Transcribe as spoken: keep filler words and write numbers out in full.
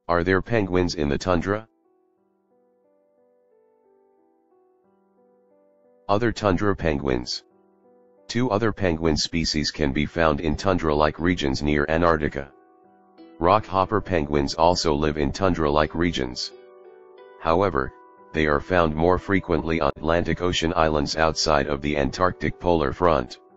Are there penguins in the tundra? Other tundra penguins. Two other penguin species can be found in tundra-like regions near Antarctica. Rockhopper penguins also live in tundra-like regions. However, they are found more frequently on Atlantic Ocean islands outside of the Antarctic polar front.